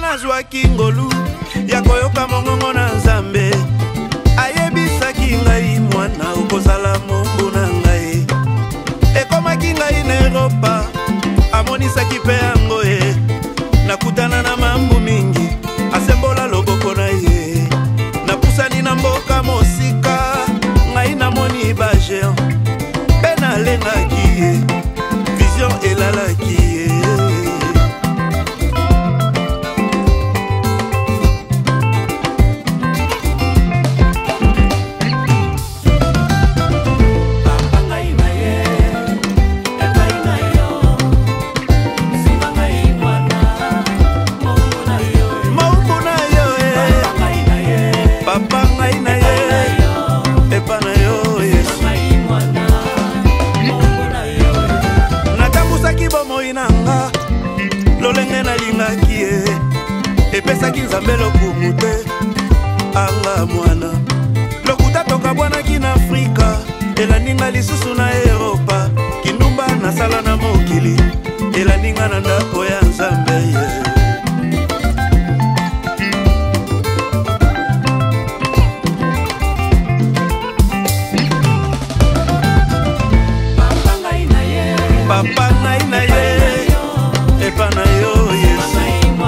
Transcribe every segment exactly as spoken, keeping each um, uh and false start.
nazwaki ngolu ya koyoka mongongo na Nzambe. Ayebisaki ngai mwana okozala mombu na ngai. Ekomaki ngai na Europa, amonisaki pe yango ye. Nakutana na mambu mingi, asembola loboko na ye. Napusani na mboka mosika, ngai namoni ba géant. Pe nalengaki ye, vision elalaki ye. Lolenge na lingaki ye, epesaki Nzambe lokumu te anga mwana. Lokuta toka bwanaki na Afrika, elaninga lisusu na Europa. Kindumba nasala na mokili, elaninga na ndako ya Nzambe ye. Papa ngai na ye, epa na yo Yesu.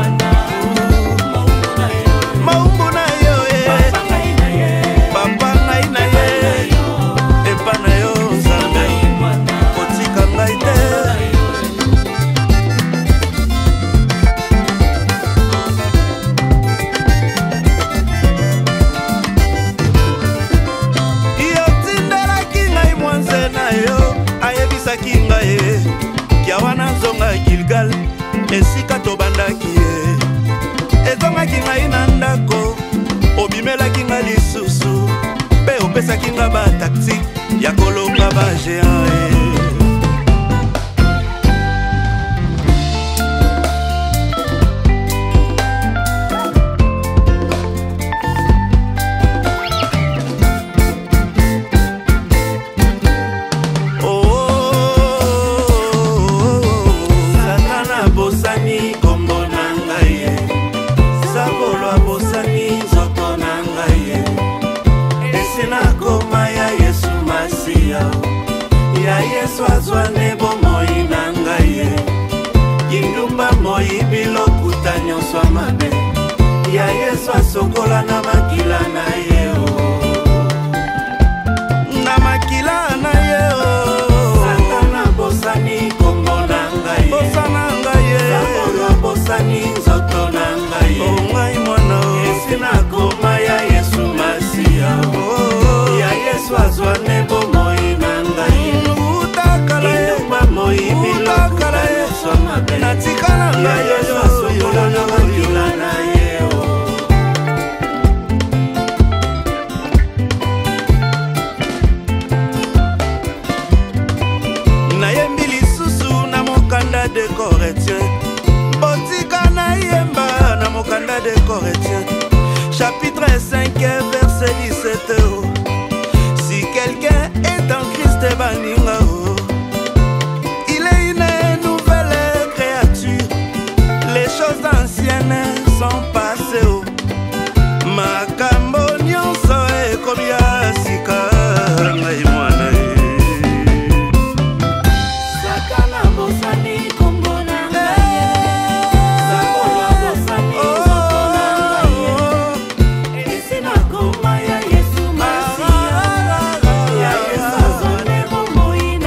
Maumbu na yo ye, papa ngai na ye, epa na yo Nzambe. Kotika ngai te. Iyo tindelaki ngai mwanze na yo, ayebisaki ngai kiawana zonga Gilgal, esika tobandaki ye. Ezongaki ngai na ndako, obimelaki nga lisusu, pe opesaki nga ba taxi ya kolonga ba géant ye. Swazwane bo moi na ngai ye. Kindumba moi bilokuta nyonso mabe. Ya Yesu asokola na makila na ye o. Na makila na ye o. Satana bosani kombo na ngai ye. Bosana ngai ye. Sabolo bosani nzoto na ngai ye. O ngai mwana o. Esina koma ya Yesu Masia o. Ya Yesu azwane bo moi na ngai ye. Natikala nga Yesu asokola na makila na ye o. Nayembi lisusu na mokanda de Corinthiens. Botika na yemba na mokanda de Corinthiens. Chapitre cinq verset dix-sept. Si quelqu'un est en Christ baninga o. Anciennes sont passées oh. Makambo nyonso ekomi ya sika ngai mwana ye. Sakana bosani kombo na ngai ye. Sakolo bosani nzoto na ngai ye. Esina koma ya Yesu Masia. Ya Yesu azone bomoi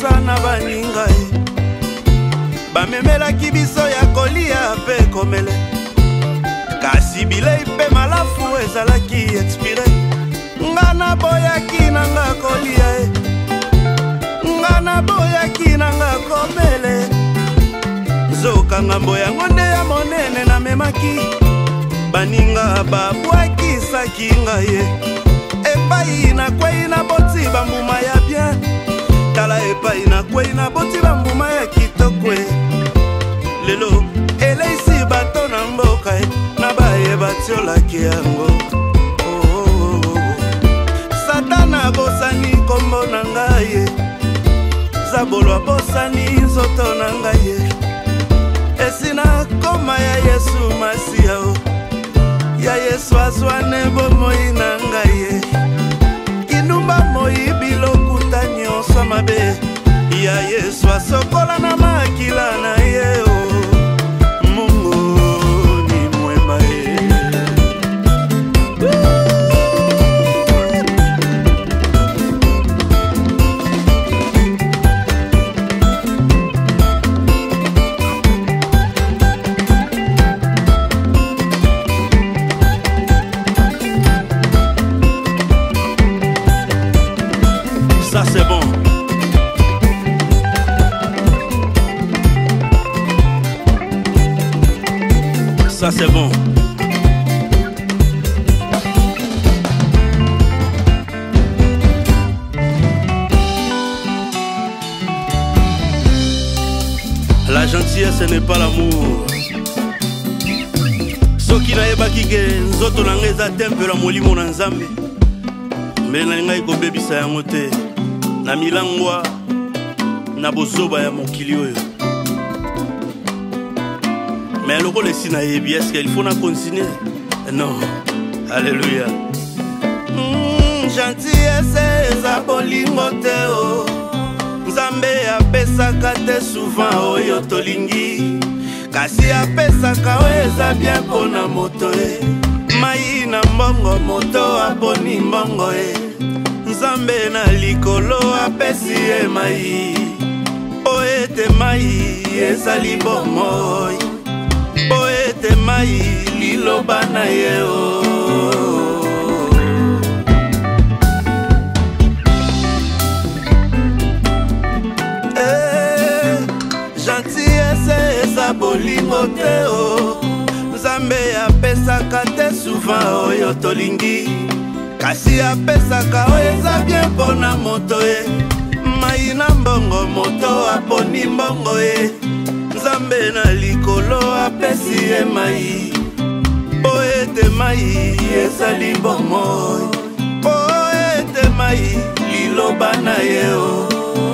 mesa na baninga e bamemelaki biso ya kolia mpe komele kasi bilei mpe malafu ezalaki expire nga naboyaki nanga kolia e nga naboyaki nanga komele zoka ngambo yango nde ya monene namemaki baninga babwakisaki ngai ye epai nakwei naboti bambuma ya bien tala epai nakwei naboti bambuma ya kitoko e lelo eleisi bato na mboka e na baye batiolaki yango oh, oh, oh. Satana bosani kombo na ngai ye zabolo abosani nzoto na ngai ye esina koma ya Yesu Masia o ya Yesu azwane bomoi na ngai ye kinumba moi bilokuta nyonso mabe ya Yesu asokola na makila na ye o Mungu ni mwema ye ça c'est bon. Ça c'est bon. La gentillesse n'est pas l'amour. Soki na yebaki ke nzoto na ngai eza tempelo ya molimo na Nzambe mbele na ngai kobebisa yango te na milangwa na bozoba ya mokili oyo mais lokola esi nayebi eske il faut na continuer non alléluia mm, gentillesse eza bolingo te o Nzambe apesaka te souvent oyo tolingi kasi apesaka oyo eza bien mpona moto e mai na mbongo moto aponi mbongo e Nzambe na likolo apesi ye mai po ete mai ezali bomoi po ete mai liloba na ye o eh, gentillesse eza bolingo te o Nzambe apesaka te souvent oyo tolingi kasi apesaka oyo eza bien mpona moto e mai na mbongo moto aponi mbongo e Nzambe na likolo apesi ye mai po ete mai ezali bomoi po ete mai liloba na ye o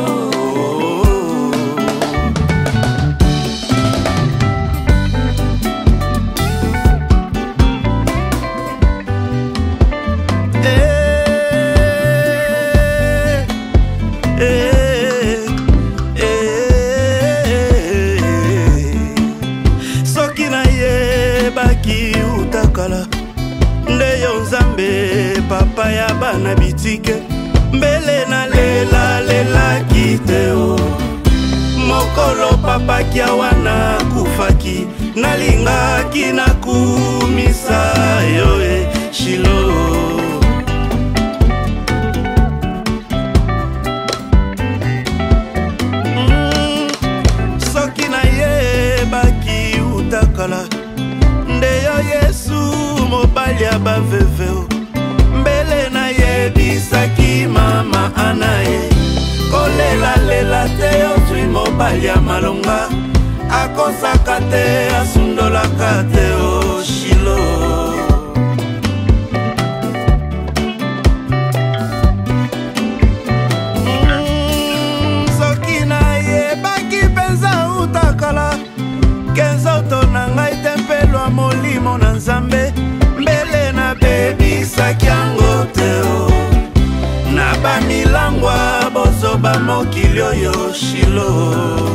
nde yo Nzambe papa ya bana bitike mbele na lela lela kiteo mokolo papa kia wana kufaki nalingaki na kumisa yo e Shilo mm, soki na ye baki utakala nde yo Yesu mobali ya baveveo mbele na yebisaki mama anaye kolela lela te ozwi mobali ya malonga akosaka te asundolaka te o Shilo mm, soki na yebaki mpenza utakala kenzoto na ngai tempelo ya molimo na Nzambe mbele na bebisaki yango te o na bamilangwa bozoba mokili oyo Shilo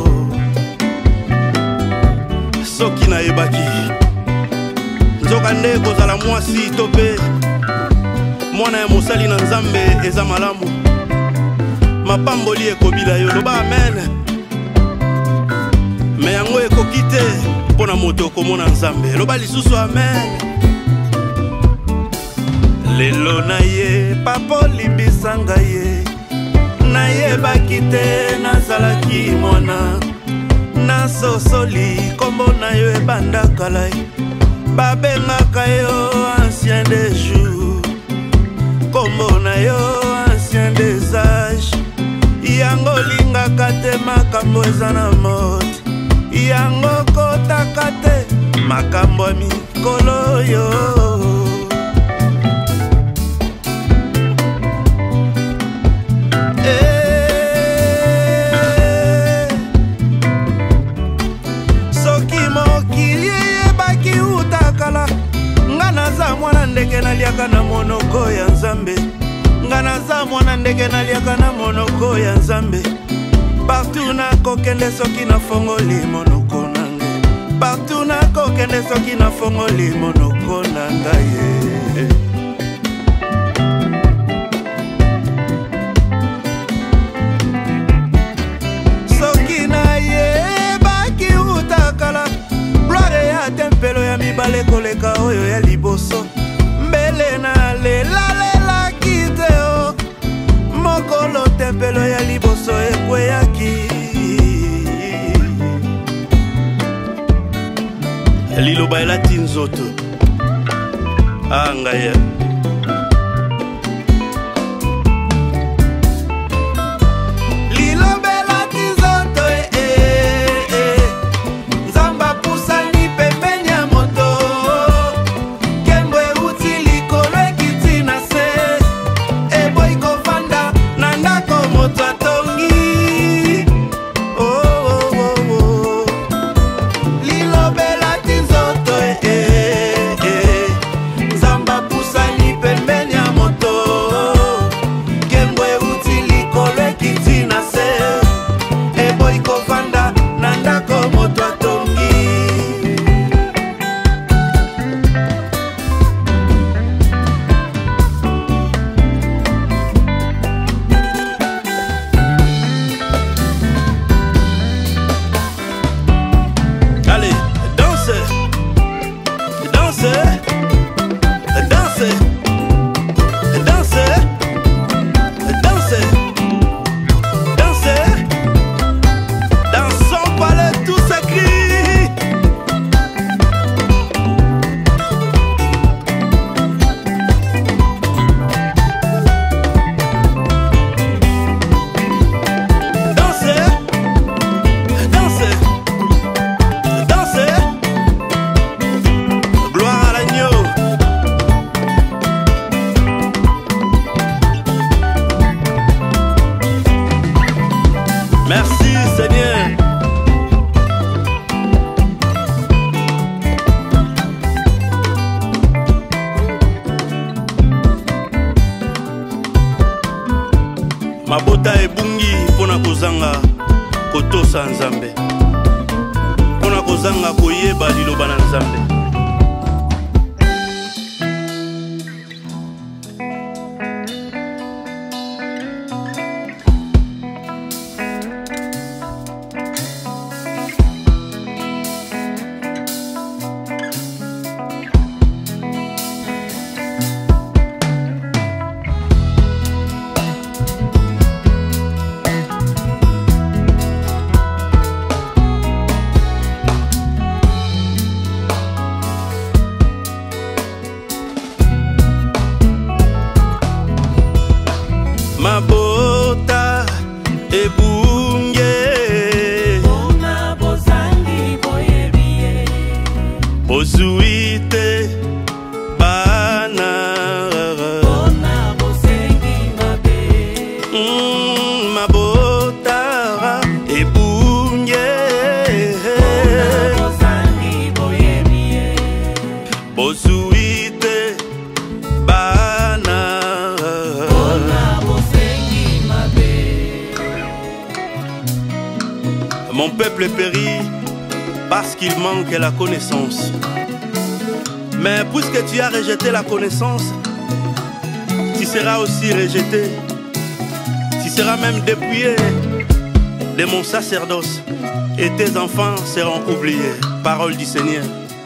soki na yebaki nzoka nde kozala mwasi to mpe mwana ya mosali na Nzambe eza malamu mapamboli ekobila yo loba amen. Me yango ekoki te mpo na moto okomona nzambe loba lisusu amen. Lelo na ye papa olimbisa ngai ye nayebaki te nazalaki mwana nasosoli kombo na yo ebanda kala babengaka yo ancien des jours kombo na yo ancien des âges yango lingaka te makambo eza na mote yango kotaka te makambo ya mikolo yo. Mwana ndeke naliaka na monoko ya nzambe nga naza mwana ndeke naliaka na monoko ya nzambe partout nakokende soki nafongoli monoko nange partout nakokende soki nafongoli monoko na ngai ye. Soki nayebaki utakala gloire ya tempelo ya mibale koleka oyo ya liboso mbele na lela lela kiteo mokolo tempelo ya liboso ekweyaki liloba elati nzoto angaya merci Seigneur. Mabota ebungi pona kozanga kotosa nzambe pona kozanga koyeba liloba na nzambe. Mabota ebunge ona bozangi boyebiye bozuite bana ona bosengi mabe mm, mabota ebunge ona bozangi boyebiye bozuite bana ona bosengi mabe. Mon peuple périt parce qu'il manque la connaissance. Mais puisque tu as rejeté la connaissance, tu seras aussi rejeté. Tu sera même dépouillé de mon sacerdoce et tes enfants seront oubliés. Parole du Seigneur.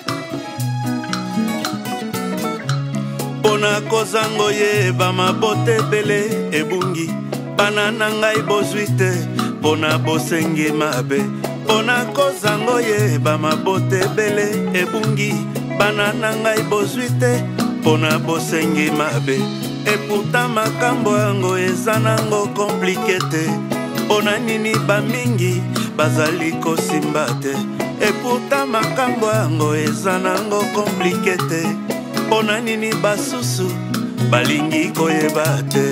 Pona kozango ye bama bote bele ebungi bana nangai bozuite pona bosenge mabe. Pona kozango ye bama bote bele ebungi bana nangai bozuite pona bosenge mabe. Et pourtant makambo yango eza nango komplike te. Pona nini bamingi bazali kosimba te. Et pourtant makambo yango eza nango komplike te. Pona nini basusu balingi koyeba te.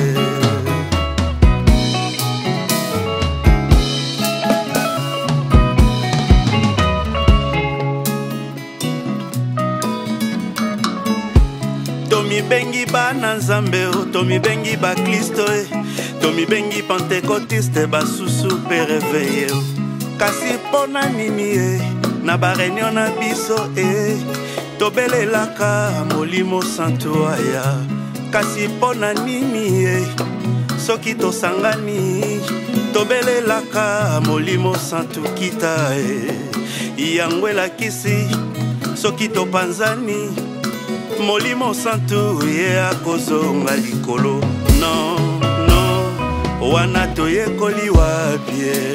Tomi bengi bana nzambe o, tomi bengi ba Kristo e, tomi bengi pentekotiste basusu pe réveillé o. Kasi pona nini e, na ba réunion na biso e, tobelelaka molimo santo aya. Kasi pona nini e, soki tosangani, tobelelaka molimo santo kita e. Yango elakisi, soki topanzani, molimo santu ye akozonga likolo. Non, non, wana toyekoli wapie.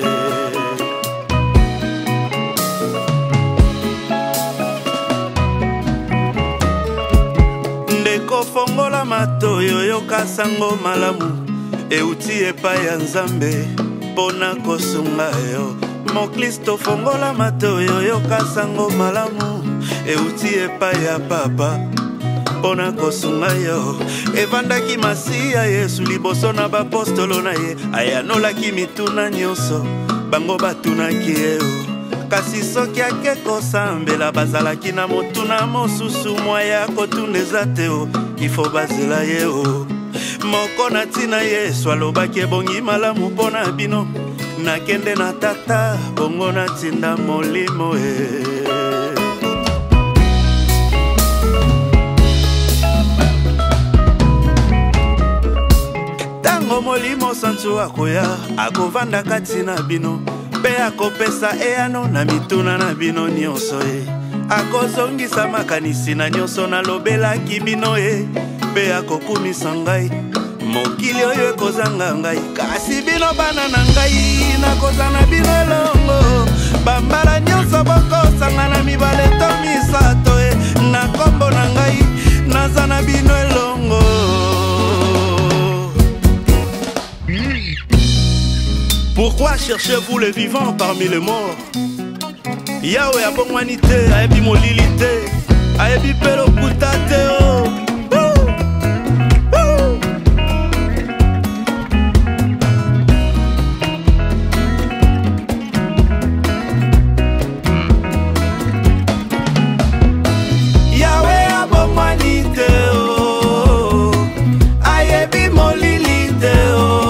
Ndeko fongola matoyo yoka sango malamu, euti epai ya Nzambe pona kosunga yo. Mon Kristo fongola matoyo yoka sango malamu, euti epai ya Papa pona kosunga yo. Evandaki Masiya Yesu liboso na bapostolo na ye, ayanolaki mituna nyonso bango batunaki ye o. Kasi soki ake kosambela bazalaki na motuna mosusu mwa ya kotuna eza te o, ifo bazela ye o. Moko na ntina Yesu alobaki ebongi malamu pona bino, nakende na Tata bongo natinda molimo e. Molimo santu akoya akovanda kati na bino, pe akopesa eyano na mituna na bino nyonso e. Akozongisa makanisi na nyonso nalobelaki bino e, pe akokumisa ngai mokili oyo ekozanga ngai. Kasi bino bana na ngai nakoza na bino elongo, bambala nyonso bokosanga na mibale to misato e. Na kombo na ngai naza na bino elongo. Pourquoi cherchez-vous les vivants parmi les morts? Yahweh a bonwanité, a ebi molilité, a ebi pelo putate o. Yahweh a bonwanité o, a ebi molilité o.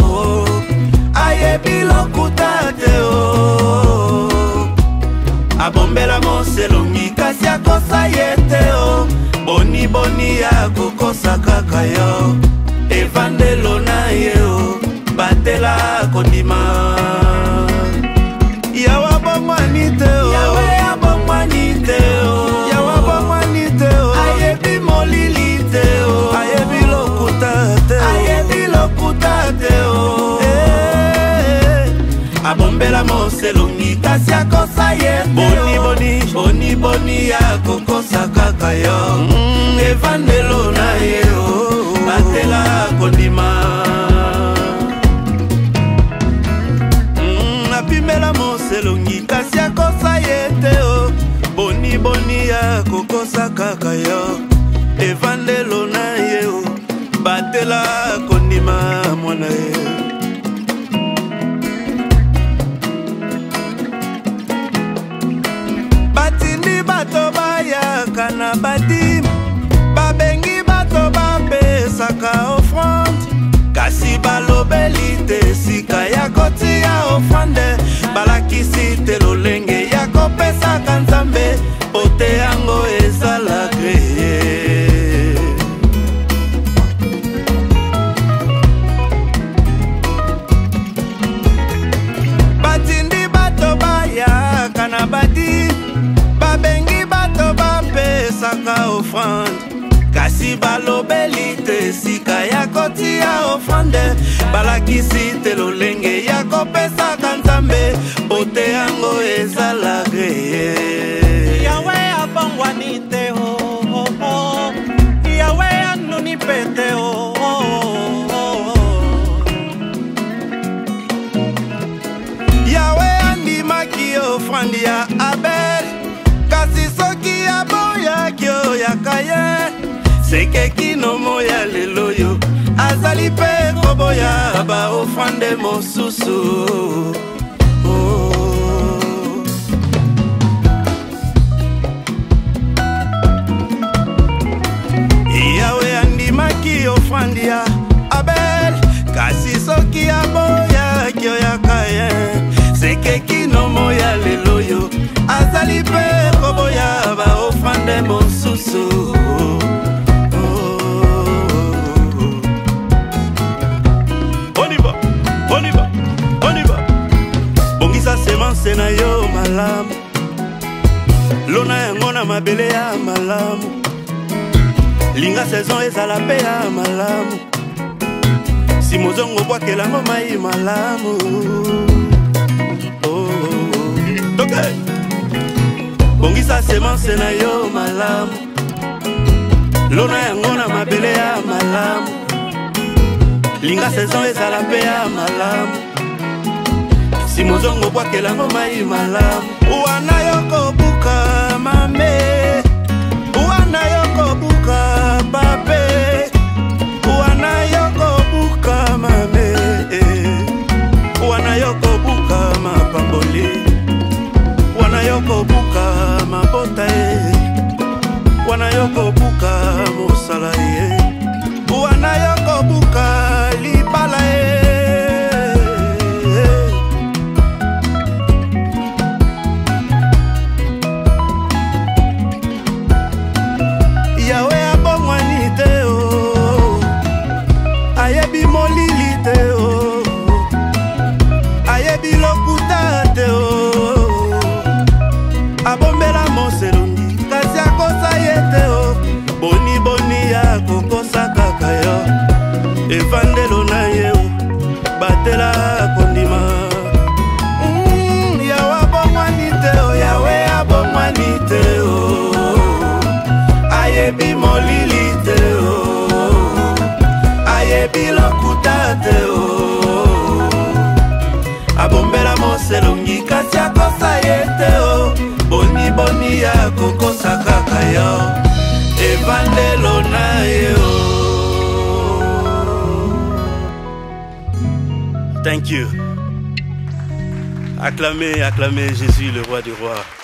Bilokutate o, abombela monselongi kasi akosa yete o. Boni boni ya kokosa kaka yo, evandelo na ye o, batela kondima. Yawa bomwanite o, Yawe abomwanite o, Yawa bomwanite o. Ayebi molilite o, ayebi lokutate o, ayebi lokutate o. Abombela moselongi kasi akosa yete o. Boni boni, boni boni ya kokosa kaka yo. mm, Evandelo na ye o, batela kondima. mm, Apimela moselongi kasi akosa yete o. Boni boni ya kokosa kaka yo. Evandelo na ye o, batela kondima mwana ye. Bato bayaka na badim, babengi bato bapesaka offrande, kasi balobeli te sika ya kotia offrande. Balakisi te lolenge ya kopesaka Nzambe, pote yango ezala greye. kaka offrande kasi balobeli te sika ya kotia offrande balakisi te lolenge ya kopesaka nzambe bote yango ezalaka yawe abongwani te o oh, oh, oh. Yawe anuni pete o oh, oh, oh. Yawe andimaki offrande ya Abel kasi soki aboyaki oyaka ye seke kinomo ya lelo yo azali pe koboya ba offrande mosusu oh. Yawe andimaki offrande ya Abel kasi soki aboyaki oyaka ye seke kinomo ya lelo yo azali pe koboya ba offrande mosusu semence na yo malamu lona yango na mabele ya malamu linga saison ezala pe ya malamu si mozongo bwakelango mai malamu oh, oh. Okay. Bongisa semence na yo malamu lona yango na mabele ya malamu linga saison ezala pe ya malamu si mozongo bwakelango mai malamu wana yoko buka mame wana yoko buka babe wana yoko buka mame wana yoko buka mapamboli wana yoko buka mabota e wana yoko buka mosala e wana yoko buka libala e abombela moselongi kasi akosa ye te o boni boni ya kokosa kaka yo evandelo na ye o batela kondima mm, yawe abongwani te o yawe abongwani te o ayebi molili te o ayebi lokuta te o abombela moselongi kasi akosa ye te o boni boni ya kokosa kaka yo evandelo na yo. Thank you. Acclamez, acclamez Jésus le roi du roi.